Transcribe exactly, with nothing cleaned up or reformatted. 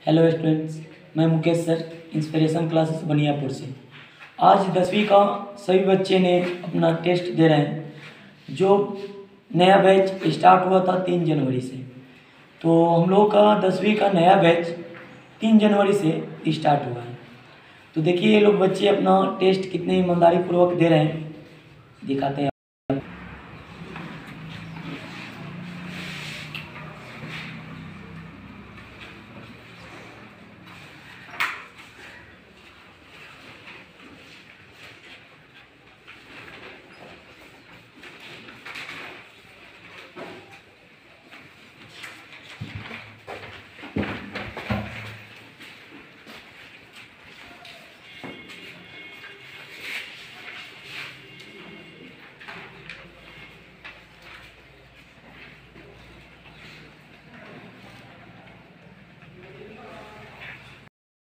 Hello students, मैं Mukesh sir inspiration classes Baniyapur से। आज दसवीं का सभी बच्चे ने अपना टेस्ट दे रहे हैं। जो नया बैच स्टार्ट हुआ था तीन जनवरी से, तो हम लोग का दसवीं का नया बैच तीन जनवरी से स्टार्ट हुआ है। तो देखिए ये लोग बच्चे अपना टेस्ट कितने ईमानदारी पूर्वक दे रहे हैं, दिखाते हैं।